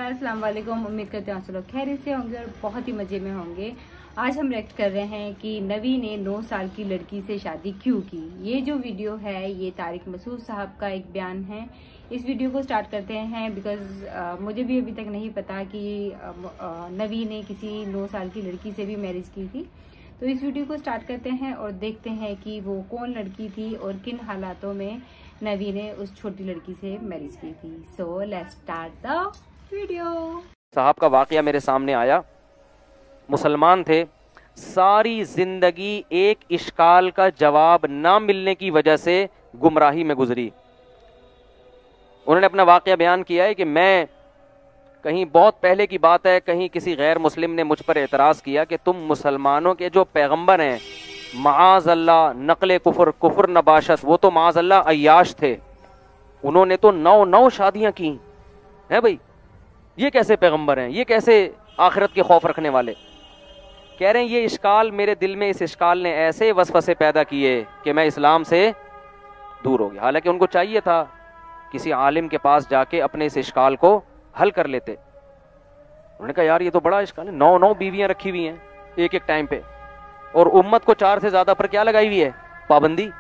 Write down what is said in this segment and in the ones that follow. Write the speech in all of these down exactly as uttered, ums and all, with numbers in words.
अस्सलाम वालेकुम। उम्मीद करते हैं आप सब लोग खैरियत से होंगे और बहुत ही मज़े में होंगे। आज हम रिएक्ट कर रहे हैं कि नवी ने नौ साल की लड़की से शादी क्यों की। ये जो वीडियो है ये तारिक मसूद साहब का एक बयान है। इस वीडियो को स्टार्ट करते हैं बिकॉज मुझे भी अभी तक नहीं पता कि आ, आ, नवी ने किसी नौ साल की लड़की से भी मैरिज की थी। तो इस वीडियो को स्टार्ट करते हैं और देखते हैं कि वो कौन लड़की थी और किन हालातों में नवी ने उस छोटी लड़की से मैरिज की थी। So let's start the video. साहब का वाकया मेरे सामने आया। मुसलमान थे, सारी जिंदगी एक इश्काल का जवाब ना मिलने की वजह से गुमराही में गुजरी। उन्होंने अपना वाकया बयान किया है कि मैं कहीं बहुत पहले की बात है, कहीं किसी गैर मुस्लिम ने मुझ पर एतराज़ किया कि तुम मुसलमानों के जो पैगंबर हैं माज़ अल्लाह नकले कुफर कुफर नबाशत, वो तो माज़ अल्लाह अय्याश थे, उन्होंने तो नौ नौ शादियां की हैं। भाई ये कैसे पैगंबर हैं, ये कैसे आखिरत के खौफ रखने वाले। कह रहे हैं ये इश्काल मेरे दिल में, इस इश्काल ने ऐसे वसवसे पैदा किए कि मैं इस्लाम से दूर हो गया। हालांकि उनको चाहिए था किसी आलिम के पास जाके अपने इस इश्काल को हल कर लेते। उन्होंने कहा यार ये तो बड़ा इश्काल है, नौ नौ बीवियां रखी हुई हैं एक एक टाइम पे, और उम्मत को चार से ज्यादा पर क्या लगाई हुई है, पाबंदी।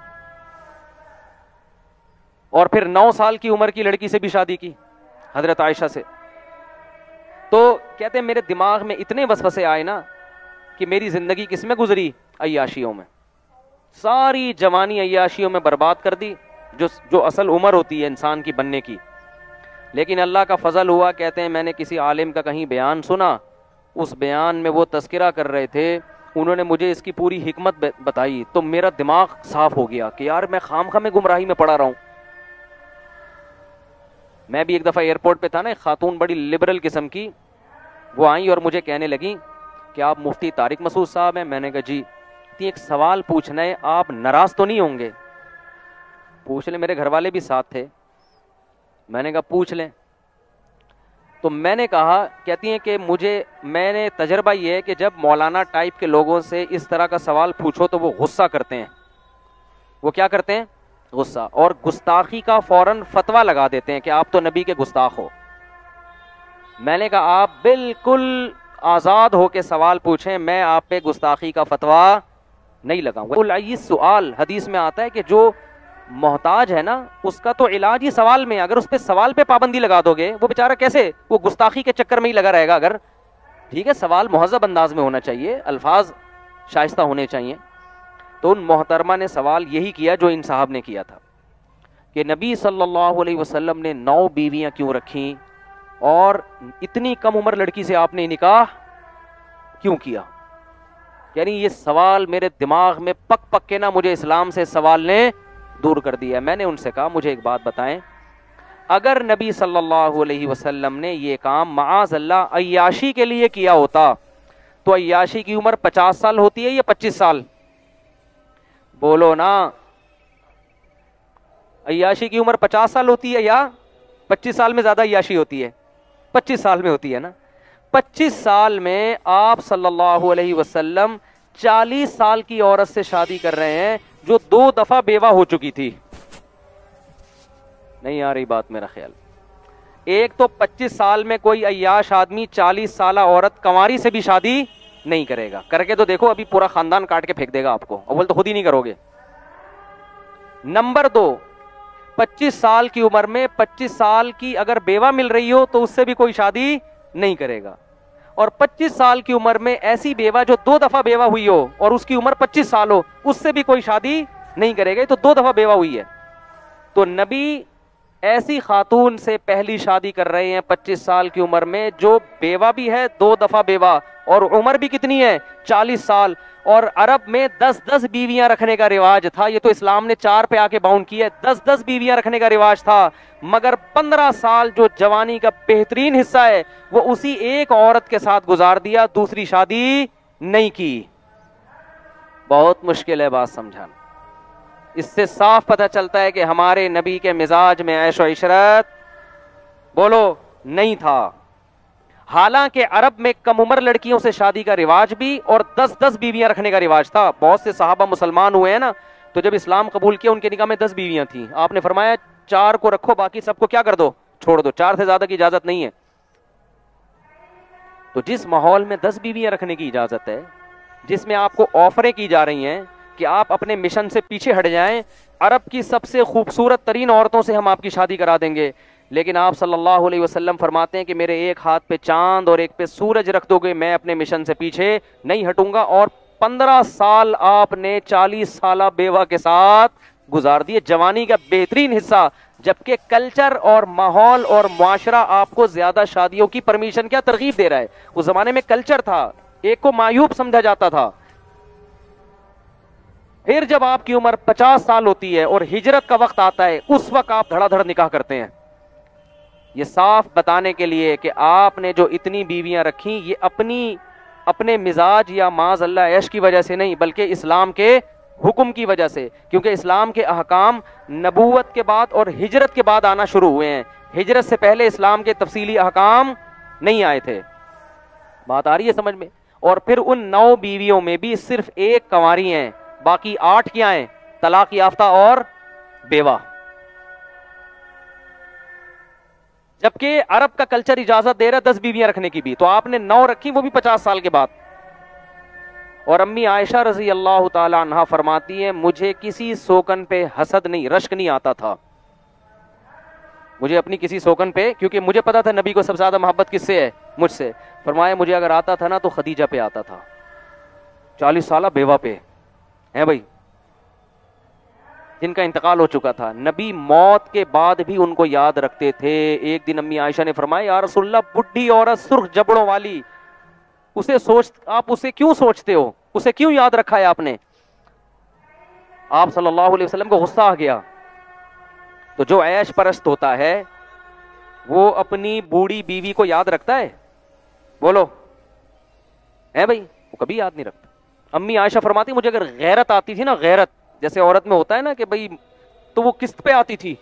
और फिर नौ साल की उम्र की लड़की से भी शादी की, हजरत आयशा से। तो कहते हैं मेरे दिमाग में इतने वसवसे आए ना कि मेरी जिंदगी किसमें गुजरी, अय्याशियों में। सारी जवानी अय्याशियों में बर्बाद कर दी, जो जो असल उम्र होती है इंसान की बनने की। लेकिन अल्लाह का फजल हुआ, कहते हैं मैंने किसी आलिम का कहीं बयान सुना, उस बयान में वो तस्करा कर रहे थे, उन्होंने मुझे इसकी पूरी हिकमत बताई, तो मेरा दिमाग साफ हो गया कि यार मैं खामखा में गुमराही में पड़ा रहा हूं। मैं भी एक दफ़ा एयरपोर्ट पे था ना, एक खातून बड़ी लिबरल किस्म की, वो आई और मुझे कहने लगी कि आप मुफ्ती तारिक मसूद साहब हैं। मैंने कहा जी। एक सवाल पूछना है, आप नाराज तो नहीं होंगे? पूछ ले, मेरे घर वाले भी साथ थे। मैंने कहा पूछ लें। तो मैंने कहा, कहती हैं कि मुझे मैंने तजर्बा ये है कि जब मौलाना टाइप के लोगों से इस तरह का सवाल पूछो तो वो गुस्सा करते हैं। वो क्या करते हैं? गुस्सा, और गुस्ताखी का फौरन फतवा लगा देते हैं कि आप तो नबी के गुस्ताख हो। मैंने कहा आप बिल्कुल आज़ाद होके सवाल पूछें, मैं आप पे गुस्ताखी का फतवा नहीं लगाऊंगा। सवाल हदीस में आता है कि जो मोहताज है ना उसका तो इलाज ही सवाल में। अगर उस पे सवाल पे पाबंदी लगा दोगे, वो बेचारा कैसे, वो गुस्ताखी के चक्कर में ही लगा रहेगा। अगर ठीक है, सवाल मुहज़्ज़ब अंदाज में होना चाहिए, अल्फाज शाइस्ता होने चाहिए। तो उन मोहतरमा ने सवाल यही किया जो इन साहब ने किया था कि नबी सल्लल्लाहु अलैहि वसल्लम ने नौ बीवियां क्यों रखी और इतनी कम उम्र लड़की से आपने निकाह क्यों किया। यानी ये सवाल मेरे दिमाग में पक पक के ना मुझे इस्लाम से सवाल ने दूर कर दिया। मैंने उनसे कहा मुझे एक बात बताएं, अगर नबी सल्लल्लाहु अलैहि वसल्लम ने ये काम माज़ अल्लाह अय्याशी के लिए किया होता तो अय्याशी की उम्र पचास साल होती है या पच्चीस साल? बोलो ना। अय्याशी की उम्र पचास साल होती है या पच्चीस साल में ज्यादा अय्याशी होती है? पच्चीस साल में होती है ना। पच्चीस साल में आप सल्लल्लाहु अलैहि वसल्लम चालीस साल की औरत से शादी कर रहे हैं जो दो दफा बेवा हो चुकी थी। नहीं आ रही बात मेरा ख्याल। एक तो पच्चीस साल में कोई अय्याश आदमी चालीस साल औरत कंवारी से भी शादी नहीं करेगा। करके तो देखो, अभी पूरा खानदान काट के फेंक देगा आपको, अव्वल तो खुद ही नहीं करोगे। नंबर दो, पच्चीस साल की उम्र में पच्चीस साल की अगर बेवा मिल रही हो तो उससे भी कोई शादी नहीं करेगा। और पच्चीस साल की उम्र में ऐसी बेवा जो दो दफा बेवा हुई हो और उसकी उम्र पच्चीस साल हो, उससे भी कोई शादी नहीं करेगा। तो दो दफा बेवा हुई है। तो नबी ऐसी खातून से पहली शादी कर रहे हैं पच्चीस साल की उम्र में जो बेवा भी है, दो दफा बेवा, और उम्र भी कितनी है, चालीस साल। और अरब में दस दस बीवियां रखने का रिवाज था। ये तो इस्लाम ने चार पे आके बाउंड किया है। दस दस बीवियां रखने का रिवाज था, मगर पंद्रह साल जो जवानी का बेहतरीन हिस्सा है वो उसी एक औरत के साथ गुजार दिया, दूसरी शादी नहीं की। बहुत मुश्किल है बात समझाना। इससे साफ पता चलता है कि हमारे नबी के मिजाज में ऐशो इशरत बोलो नहीं था। हालांकि अरब में कम उम्र लड़कियों से शादी का रिवाज भी और दस दस बीवियां रखने का रिवाज था। बहुत से सहाबा मुसलमान हुए हैं ना, तो जब इस्लाम कबूल किया उनके निकाह में दस बीवियां थी। आपने फरमाया चार को रखो, बाकी सबको क्या कर दो, छोड़ दो। चार से ज्यादा की इजाजत नहीं है। تو جس ماحول میں دس بیویاں رکھنے کی اجازت ہے، جس میں آپ کو آفریں کی جا رہی ہیں کہ آپ اپنے مشن سے پیچھے ہٹ جائیں، عرب کی سب سے خوبصورت ترین عورتوں سے ہم آپ کی شادی کرا دیں گے، لیکن آپ صلی اللہ علیہ وسلم فرماتے ہیں کہ میرے ایک ہاتھ پہ چاند اور ایک پہ سورج رکھ دو گے، میں اپنے مشن سے پیچھے نہیں ہٹوں گا. اور پندرہ سال آپ نے چالیس سالہ بیوہ کے ساتھ گزار دیے، جوانی کا بہترین حصہ، جبکہ کلچر اور ماحول اور معاشرہ آپ کو زیادہ شادیوں کی پرمیشن کیا ترغیب دے رہا ہے. اس زمانے میں کلچر تھا، ایک کو معیوب سمجھا جاتا تھا. پھر جب آپ کی عمر پچاس سال ہوتی ہے اور ہجرت کا وقت آتا ہے، اس وقت آپ دھڑا دھڑ نکاح کرتے ہیں. یہ صاف بتانے کے لیے کہ آپ نے جو اتنی بیویاں رکھی یہ اپنی اپنے مزاج یا معاذ اللہ عیش کی وجہ سے نہیں، بلکہ اسلام کے حکم کی وجہ سے، کیونکہ اسلام کے احکام نبوت کے بعد اور ہجرت کے بعد آنا شروع ہوئے ہیں. ہجرت سے پہلے اسلام کے تفصیلی احکام نہیں آئے تھے. بات آ رہی ہے سمجھ میں؟ اور پھر ان نو بیویوں میں بھی صرف ایک کنواری ہیں، باقی آٹھ کیا ہیں؟ طلاق یافتہ اور بیوہ. جبکہ عرب کا کلچر اجازت دے رہا ہے دس بیویاں رکھنے کی بھی، تو آپ نے نو رکھی، وہ بھی پچاس سال کے بعد. اور امی عائشہ رضی اللہ تعالی عنہا فرماتی ہیں مجھے کسی سوکن پہ حسد نہیں، رشک نہیں آتا تھا مجھے اپنی کسی سوکن پہ، کیونکہ مجھے پتا تھا نبی کو سب سے زیادہ محبت کس سے ہے؟ مجھ سے. فرمایا مجھے اگر آتا تھا نا تو خدیجہ پہ آتا تھا، چالیس سالہ بیوہ پہ ہے بھائی، جن کا انتقال ہو چکا تھا. نبی موت کے بعد بھی ان کو یاد رکھتے تھے. ایک دن امی عائشہ نے فرمایا یا رسول اللہ بڈھی عورت سرخ جبڑوں والی، اسے سوچ آپ اسے کیوں سوچتے ہو، اسے کیوں یاد رکھا ہے آپ نے؟ آپ صلی اللہ علیہ وسلم کو غصہ آ گیا. تو جو عیش پرست ہوتا ہے وہ اپنی بوڑھی بیوی کو یاد رکھتا ہے؟ بولو ہے بھائی، وہ کبھی یاد نہیں رکھتا. امی عائشہ فرماتی مجھے اگر غیرت آتی تھی نا، غیرت جیسے عورت میں ہوتا ہے نا کہ بھائی، تو وہ قسط پہ آتی تھی.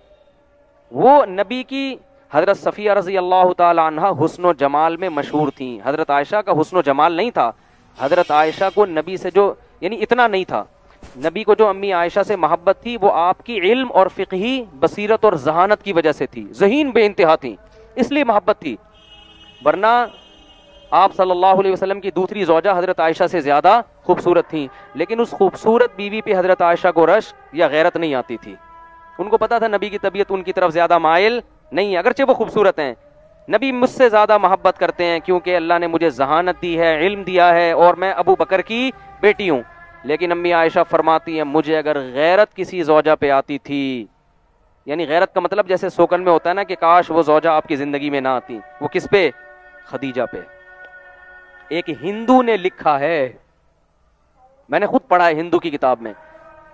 وہ نبی کی حضرت صفیہ رضی اللہ تعالی عنہ حسن و جمال میں مشہور تھیں. حضرت عائشہ کا حسن و جمال نہیں تھا. حضرت عائشہ کو نبی سے جو یعنی اتنا نہیں تھا، نبی کو جو امی عائشہ سے محبت تھی وہ آپ کی علم اور فقہی بصیرت اور ذہانت کی وجہ سے تھی. ذہین بے انتہا تھی، اس لیے محبت تھی. ورنہ آپ صلی اللہ علیہ وسلم کی دوسری زوجہ حضرت عائشہ سے زیادہ خوبصورت تھیں، لیکن اس خوبصورت بیوی پہ حضرت عائشہ کو رشک یا غیرت نہیں آتی تھی. ان کو پتا تھا نبی کی طبیعت ان کی طرف زیادہ مائل نہیں ہے، اگرچہ وہ خوبصورت ہیں. نبی مجھ سے زیادہ محبت کرتے ہیں کیونکہ اللہ نے مجھے ذہانت دی ہے، علم دیا ہے، اور میں ابو بکر کی بیٹی ہوں. لیکن امی عائشہ فرماتی ہیں مجھے اگر غیرت کسی زوجہ پہ آتی تھی، یعنی غیرت کا مطلب جیسے سوکن میں ہوتا ہے نا کہ کاش وہ زوجہ آپ کی زندگی میں نہ آتی، وہ کس پہ؟ خدیجہ پہ. ایک ہندو نے لکھا ہے، میں نے خود پڑھا ہے ہندو کی کتاب میں،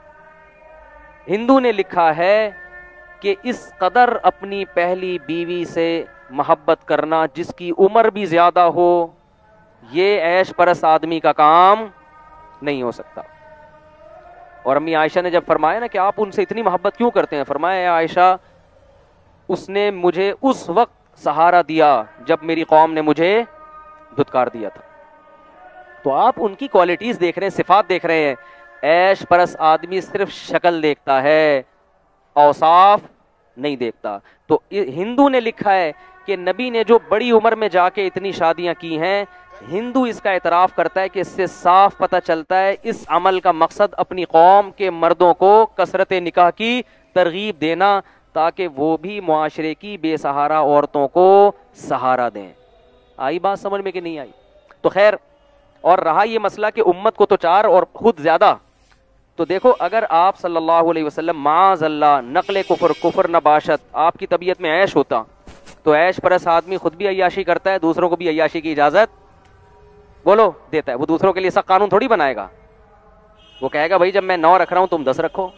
ہندو نے لکھا ہے کہ اس قدر اپنی پہلی بیوی سے محبت کرنا جس کی عمر بھی زیادہ ہو، یہ عیش پرست آدمی کا کام نہیں ہو سکتا. اور امی عائشہ نے جب فرمایا نا کہ آپ ان سے اتنی محبت کیوں کرتے ہیں، فرمایا اے عائشہ اس نے مجھے اس وقت سہارا دیا جب میری قوم نے مجھے دھتکار دیا تھا. تو آپ ان کی کوالٹیز دیکھ رہے ہیں، صفات دیکھ رہے ہیں. عیش پرست آدمی صرف شکل دیکھتا ہے، اوصاف نہیں دیکھتا. تو ہندو نے لکھا ہے کہ نبی نے جو بڑی عمر میں جا کے اتنی شادیاں کی ہیں، ہندو اس کا اعتراف کرتا ہے کہ اس سے صاف پتہ چلتا ہے اس عمل کا مقصد اپنی قوم کے مردوں کو کثرت نکاح کی ترغیب دینا تاکہ وہ بھی معاشرے کی بے سہارا عورتوں کو سہارا دیں. آئی بات سمجھ میں کہ نہیں آئی؟ تو خیر، اور رہا یہ مسئلہ کہ امت کو تو چار اور خود زیادہ، تو دیکھو اگر آپ صلی اللہ علیہ وسلم معاذ اللہ نقل کفر کفر نباشت آپ کی طبیعت میں عیش ہوتا تو عیش پرست آدمی خود بھی عیاشی کرتا ہے، دوسروں کو بھی عیاشی کی اجازت بولو دیتا ہے. وہ دوسروں کے لیے سخت قانون تھوڑی بنائے گا، وہ کہے گا بھائی جب میں نو رکھ رہا ہوں تم دس رکھو،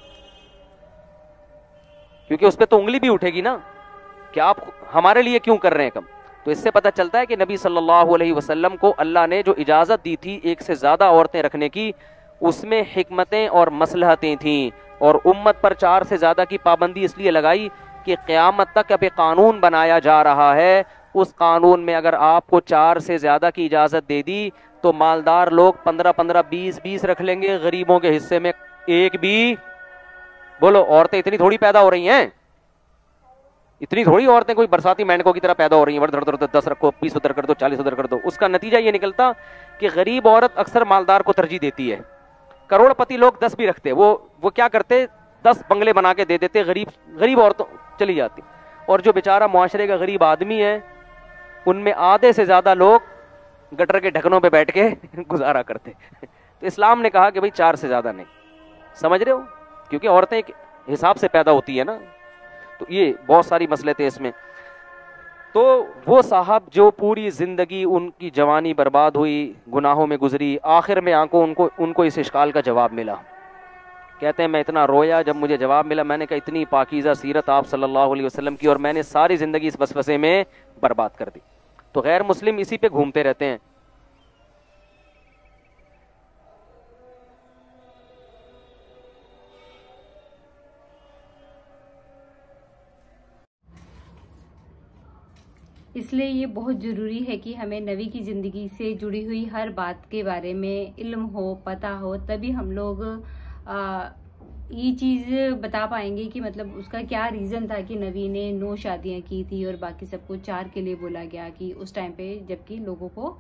کیونکہ اس پہ تو انگلی بھی اٹھے گی نا کہ آپ ہمارے لیے کیوں کر رہے ہیں کم. تو اس سے پتہ چلتا ہے کہ نبی صلی اللہ علیہ وسلم کو اللہ نے جو اجازت دی تھی ایک سے زیادہ عورتیں رکھنے کی، اس میں حکمتیں اور مصلحتیں تھیں. اور امت پر چار سے زیادہ کی پابندی اس لیے لگائی کہ قیامت تک اب ایک قانون بنایا جا رہا ہے، اس قانون میں اگر آپ کو چار سے زیادہ کی اجازت دے دی تو مالدار لوگ پندرہ پندرہ بیس بیس رکھ لیں گے، غریبوں کے حصے میں ایک بھی. بولو عورتیں اتنی تھوڑی پیدا ہو رہی ہیں، اتنی تھوڑی عورتیں کوئی برساتی مینڈکوں کی طرح پیدا ہو رہی ہیں، دھڑ دھڑ دھڑ دس رکھو، بیس ادھر کر دو، چالیس ادھر کر دو. اس کا نتیجہ یہ نکلتا کہ غریب عورت اکثر مالدار کو ترجیح دیتی ہے. کروڑ پتی لوگ دس بھی رکھتے، وہ وہ کیا کرتے، دس بنگلے بنا کے دے دیتے، غریب غریب عورتوں چلی جاتی. اور جو بیچارہ معاشرے کا غریب آدمی ہے، ان میں آدھے سے زیادہ لوگ گٹر کے ڈھکنوں پہ بیٹھ کے گزارا کرتے. تو اسلام نے کہا کہ بھائی چار سے زیادہ نہیں. سمجھ رہے ہو؟ کیونکہ عورتیں ایک حساب سے پیدا ہوتی ہے نا. تو یہ بہت ساری مسئلے تھے اس میں. تو وہ صاحب جو پوری زندگی ان کی جوانی برباد ہوئی، گناہوں میں گزری، آخر میں آنکھوں ان کو ان کو اس اشکال کا جواب ملا. کہتے ہیں میں اتنا رویا جب مجھے جواب ملا، میں نے کہا اتنی پاکیزہ سیرت آپ صلی اللہ علیہ وسلم کی، اور میں نے ساری زندگی اس وسوسے میں برباد کر دی. تو غیر مسلم اسی پہ گھومتے رہتے ہیں. اس لیے یہ بہت ضروری ہے کہ ہمیں نبی کی زندگی سے جڑی ہوئی ہر بات کے بارے میں علم ہو، پتہ ہو، تبھی ہم لوگ یہ چیز بتا پائیں گے کہ مطلب اس کا کیا ریزن تھا کہ نبی نے نو شادیاں کی تھی اور باقی سب کو چار کے لیے بولا گیا کہ اس ٹائم پہ جبکہ لوگوں کو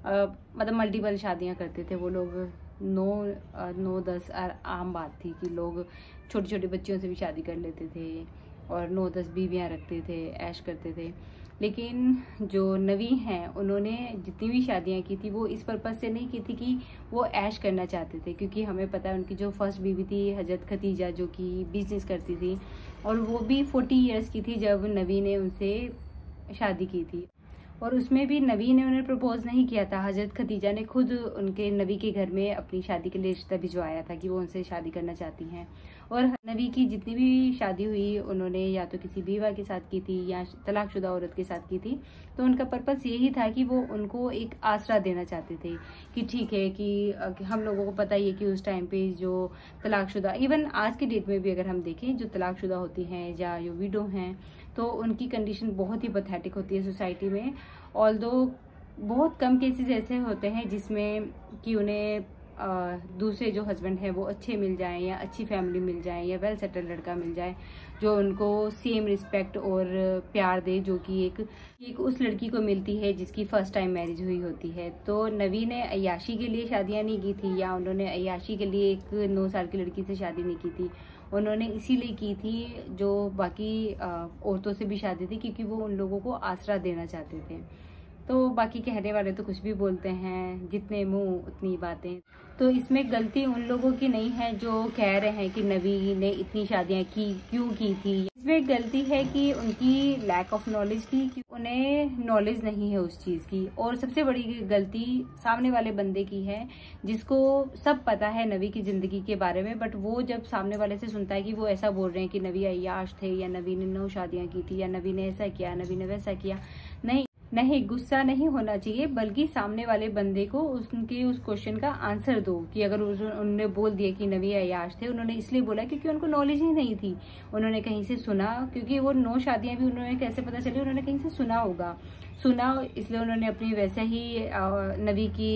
مطلب ملٹیپل شادیاں کرتے تھے وہ لوگ. نو نو دس عام بات تھی کہ لوگ چھوٹے چھوٹے بچوں سے بھی شادی کر لیتے تھے اور نو دس بیویاں رکھتے تھے، عیش کرتے تھے. لیکن جو نبی ہیں انہوں نے جتنی بھی شادیاں کی تھی وہ اس پرپس سے نہیں کی تھی کہ وہ عیش کرنا چاہتے تھے، کیونکہ ہمیں پتہ ہے ان کی جو فرسٹ بیوی تھی حضرت خدیجہ جو کہ بزنس کرتی تھی اور وہ بھی فورٹی ایئرس کی تھی جب نبی نے ان سے شادی کی تھی. اور اس میں بھی نبی نے انہیں پرپوز نہیں کیا تھا، حضرت خدیجہ نے خود ان کے نبی کے گھر میں اپنی شادی کے لیے رشتہ بھجوایا تھا کہ وہ ان سے شادی کرنا چاہتی ہیں. اور نبی کی جتنی بھی شادی ہوئی انہوں نے یا تو کسی بیوہ کے ساتھ کی تھی یا طلاق شدہ عورت کے ساتھ کی تھی. تو ان کا پرپس یہی تھا کہ وہ ان کو ایک آسرا دینا چاہتے تھے کہ ٹھیک ہے کہ ہم لوگوں کو پتہ ہی ہے کہ اس ٹائم پہ جو طلاق شدہ، ایون آج کے ڈیٹ میں بھی اگر ہم دیکھیں جو طلاق شدہ ہوتی ہیں یا جو ویڈو ہیں تو ان کی کنڈیشن بہت ہی پیتھیٹک ہوتی ہے سوسائٹی میں. آلدو بہت کم کیسز ایسے ہوتے ہیں جس میں کہ انہیں دوسرے جو ہسبینڈ ہیں وہ اچھے مل جائیں یا اچھی فیملی مل جائیں یا ویل سیٹل لڑکا مل جائے جو ان کو سیم رسپیکٹ اور پیار دے جو کہ ایک ایک اس لڑکی کو ملتی ہے جس کی فرسٹ ٹائم میرج ہوئی ہوتی ہے. تو نبی نے عیاشی کے لیے شادیاں نہیں کی تھی یا انہوں نے عیاشی کے لیے ایک نو سال کی لڑکی سے شادی نہیں کی تھی. انہوں نے اسی لیے کی تھی جو باقی عورتوں سے بھی شادی تھی کیونکہ وہ ان لوگوں کو آسرا دینا چاہتے تھے. تو باقی کہنے والے تو کچھ بھی بولتے ہیں، جتنے منہ اتنی باتیں. تو اس میں غلطی ان لوگوں کی نہیں ہے جو کہہ رہے ہیں کہ نبی نے اتنی شادیاں کی کیوں کی تھی. اس میں غلطی ہے کہ ان کی لیک آف نالج کی، کہ انہیں نالج نہیں ہے اس چیز کی. اور سب سے بڑی غلطی سامنے والے بندے کی ہے جس کو سب پتا ہے نبی کی زندگی کے بارے میں، بٹ وہ جب سامنے والے سے سنتا ہے کہ وہ ایسا بول رہے ہیں کہ نبی عیاش تھے یا نبی نے نو شادیاں کی تھی یا نبی نے ایسا کیا، نبی نے ویسا کیا، نہیں نہیں غصہ نہیں ہونا چاہیے، بلکہ سامنے والے بندے کو اس کے اس کوشچن کا آنسر دو. کہ اگر انہوں نے بول دیا کہ نبی عیاش تھے، انہوں نے اس لیے بولا کیونکہ ان کو نالج ہی نہیں تھی، انہوں نے کہیں سے سنا، کیونکہ وہ نو شادیاں بھی انہوں نے کیسے پتہ چلی، انہوں نے کہیں سے سنا ہوگا، سنا اس لیے انہوں نے اپنی ویسے ہی نبی کی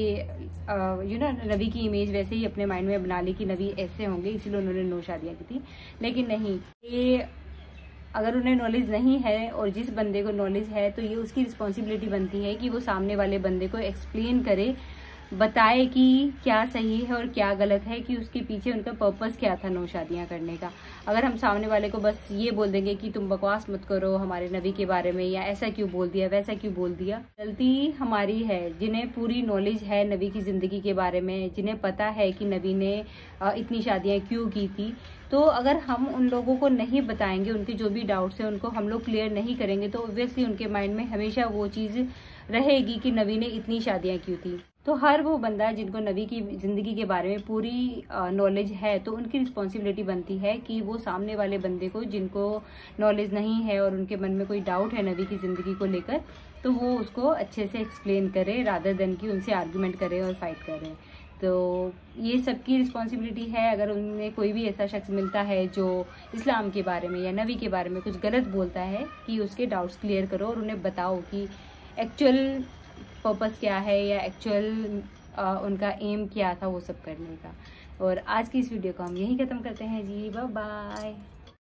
یو نو نبی کی امیج ویسے ہی اپنے مائنڈ میں بنا لی کہ نبی ایسے ہوں گے، اسی لیے انہوں نے نو شادیاں کی تھی. لیکن نہیں، یہ اگر انہیں نالج نہیں ہے اور جس بندے کو نالج ہے تو یہ اس کی رسپانسبلٹی بنتی ہے کہ وہ سامنے والے بندے کو ایکسپلین کرے، بتائے کہ کیا صحیح ہے اور کیا غلط ہے، کہ اس کے پیچھے ان کا پرپس کیا تھا نو شادیاں کرنے کا. اگر ہم سامنے والے کو بس یہ بول دیں گے کہ تم بکواس مت کرو ہمارے نبی کے بارے میں، یا ایسا کیوں بول دیا ویسا کیوں بول دیا، غلطی ہماری ہے. جنہیں پوری نالج ہے نبی کی زندگی کے بارے میں، جنہیں پتا ہے کہ نبی نے اتنی شادیاں کیوں کی تھی، تو اگر ہم ان لوگوں کو نہیں بتائیں گے، ان کے جو بھی ڈاؤٹس ہیں ان کو ہم لوگ کلیئر نہیں کریں گے، تو اوبویسلی ان کے مائنڈ میں ہمیشہ وہ چیز رہے گی کہ نبی نے اتنی شادیاں کیوں تھی. تو ہر وہ بندہ جن کو نبی کی زندگی کے بارے میں پوری نالج ہے تو ان کی رسپانسبلٹی بنتی ہے کہ وہ سامنے والے بندے کو جن کو نالج نہیں ہے اور ان کے من میں کوئی ڈاؤٹ ہے نبی کی زندگی کو لے کر، تو وہ اس کو اچھے سے ایکسپلین کرے رادر دین کی ان سے آرگیومنٹ کرے اور فائٹ کرے. تو یہ سب کی رسپانسبلٹی ہے. اگر ان میں کوئی بھی ایسا شخص ملتا ہے جو اسلام کے بارے میں یا نبی کے بارے میں کچھ غلط بولتا ہے، کہ اس کے ڈاؤٹس کلیئر کرو اور انہیں بتاؤ کہ ایکچوئل پرپس کیا ہے یا ایکچوئل ان کا ایم کیا تھا وہ سب کرنے کا. اور آج کی اس ویڈیو کو ہم یہیں ختم کرتے ہیں جی. Bye bye.